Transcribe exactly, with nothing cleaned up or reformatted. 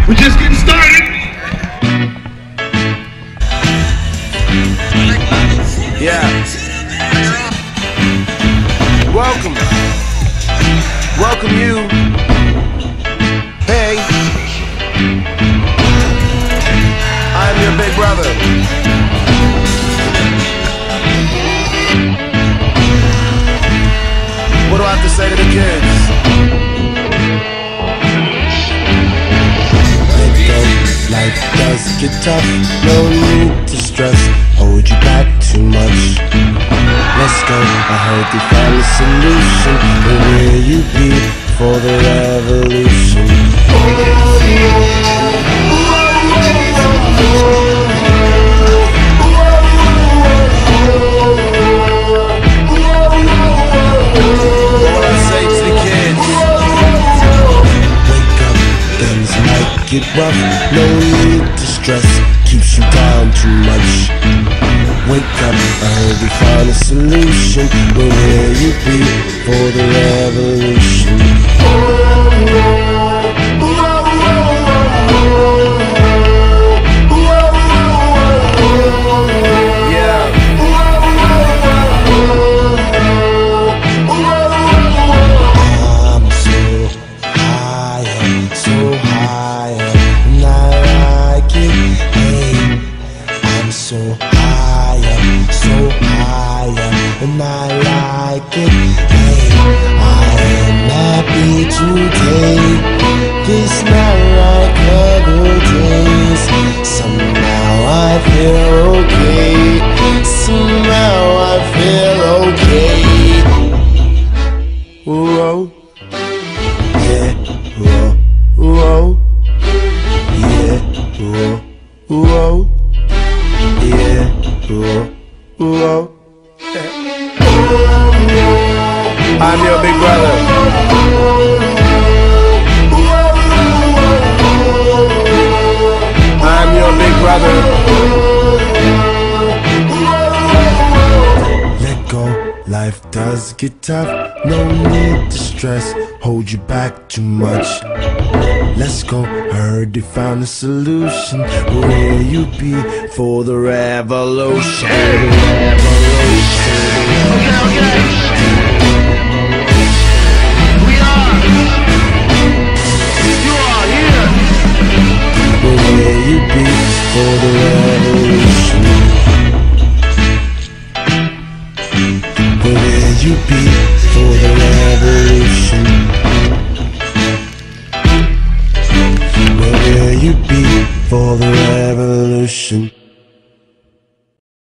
We're just getting started. Yeah. Welcome. Welcome you. Hey. I'm your big brother. What do I have to say to the kids? Life does get tough, no need to stress, hold you back too much. Let's go, I heard they found a solution, but where you be for the revolution? What will I say to the kids? Wake up, things might get rough, no need to stress, keeps you down too much. Wake up, I heard we found a solution, but where you be for the revolution? Yeah. I'm so high, so high, and I like it. Hey, I'm so high, so high, and I like it. Hey, I am happy today. This not like other days. Somehow I feel okay. Somehow I feel okay. Whoa. Yeah, whoa, whoa, yeah, whoa, whoa, yeah, whoa, whoa. I'm your big brother. I'm your big brother. Let go, life does get tough, no need to stress, hold you back too much. Let's go, heard they found a solution, where you be for the revolution? Revolution. Okay, okay. We are. You are here. Where you be for the revolution? Where you be for the revolution? Where you be for the revolution?